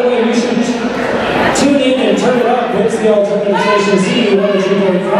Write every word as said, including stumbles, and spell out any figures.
the way, you should tune in and turn it up. It's the alternative station, C one oh two point four.